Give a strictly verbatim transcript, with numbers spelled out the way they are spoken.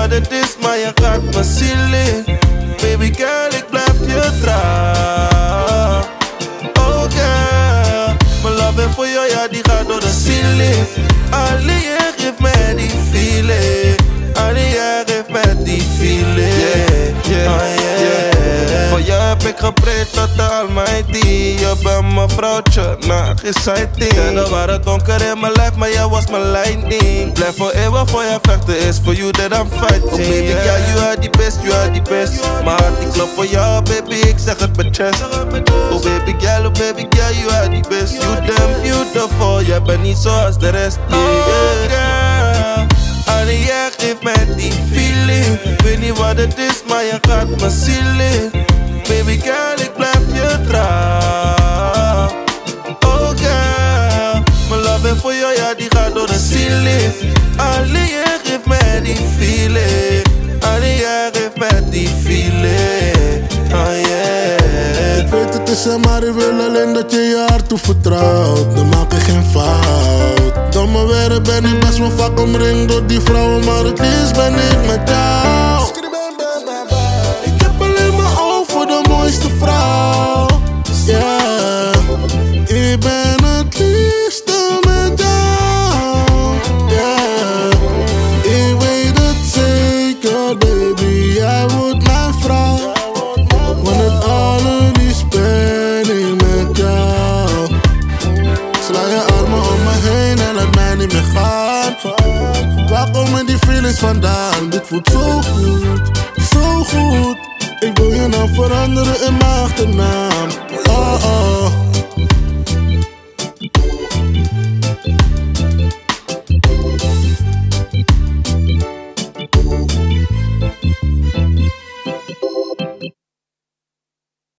wat het is, maar je gaat mijn ziel in. Baby girl, ik blijf je trouw. Oh girl, mijn love voor jou, ja die gaat door de ceiling. Alleen je geeft mij die feeling. Alleen jij geeft mij die feeling. Yeah, yeah, oh yeah. Voor jou heb ik gepreid tot de Almighty. Je bent mijn vrouwtje, nah, geen sighting. Ja, waar het donker in mijn lijf, maar jij was mijn lightning. Blijf voor eeuwig voor je vechten, is for you that I'm fighting. Oh baby, yeah, yeah, you are the best, you are the best. Mijn hart die klopt voor jou, baby, ik zeg het met chest. Oh baby girl, oh baby girl, you are the best. You damn beautiful, jij bent niet zoals de rest. Yeah, yeah. Girl, alleen jij geeft mij die feeling. Weet niet wat het is, maar je gaat mijn ziel in. Baby girl, ik blijf je trouw. Oh girl, mijn love voor jou, ja die gaat door de ceiling. Alleen jij geeft mij die feeling. Alleen jij geeft mij die feeling. Oh yeah. Ik weet het is er, maar ik wil alleen dat je je hart toevertrouwt. Dan maak ik geen fout. Domme werk ben ik best wel vaak omringd door die vrouwen, maar het liefst ben ik met jou. Ik heb alleen mijn oog voor de mooiste vrouw. Yeah, ik ben het liefste met jou. Yeah, ik weet het zeker, baby, jij wordt mijn vrouw. Want het allerliefst ben ik met jou. Sla je armen om me heen en laat mij niet meer gaan. Waar komen die feelings vandaan? Dit voelt zo goed, zo goed. Ik wil je nou veranderen in mijn achternaam. Oh oh.